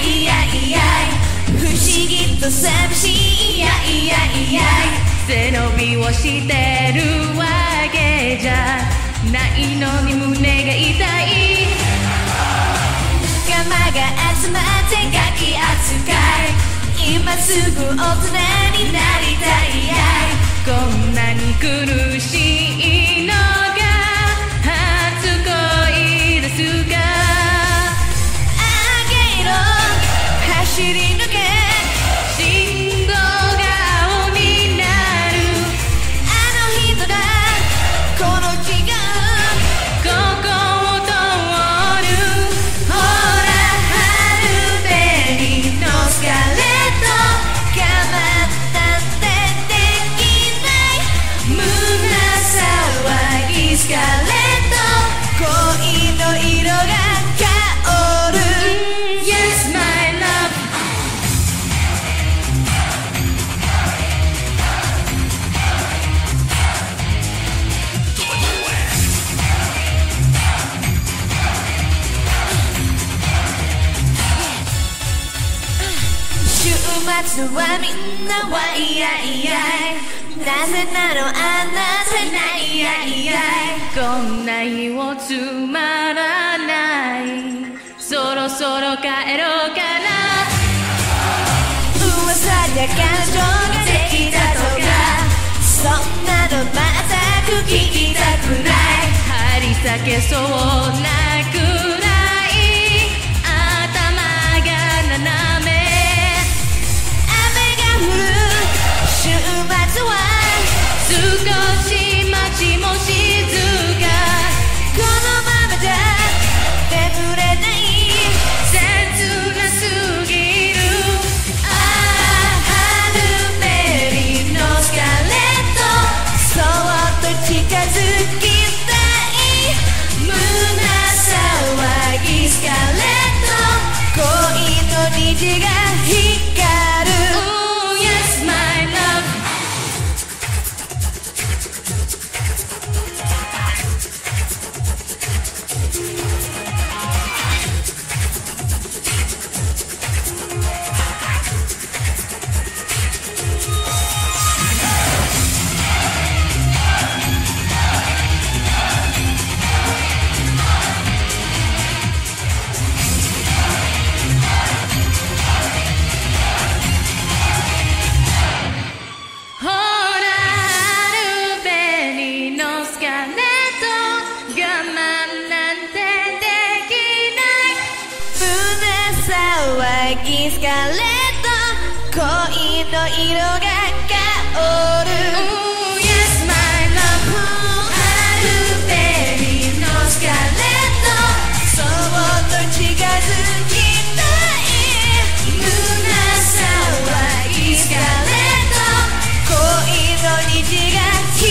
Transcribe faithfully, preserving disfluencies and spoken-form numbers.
いやいや不思議と寂しいいやいやいや背伸びをしてるわけじゃないのに胸が痛い釜が集まってガキ扱い今すぐ大人になりたいやこんなに苦しいのが初恋ですかあげろ走り抜け信号が青になるあの人がこの時間ここを通るほら春紅のスカレット我慢なんてできない胸騒ぎスカレット恋の色が香る Yes my love週末はみんなワイヤイヤイなぜなのあなたないやいやこんな日をつまらないそろそろ帰ろうかな噂じゃ彼女ができたとかそんなの全く聞きたくない張り裂けそうなくらい頭が斜め雨が降る週末は少し待ちも静かこのままじゃ眠れない切なすぎるああ春紅のスカレットそっと近づきたい胸騒ぎスカレット恋の虹が光る Oh yes my loveスカレット恋の色が香る Oh yes my love 春紅のスカレットそっと近づきたい胸騒ぎスカレット恋の虹が光る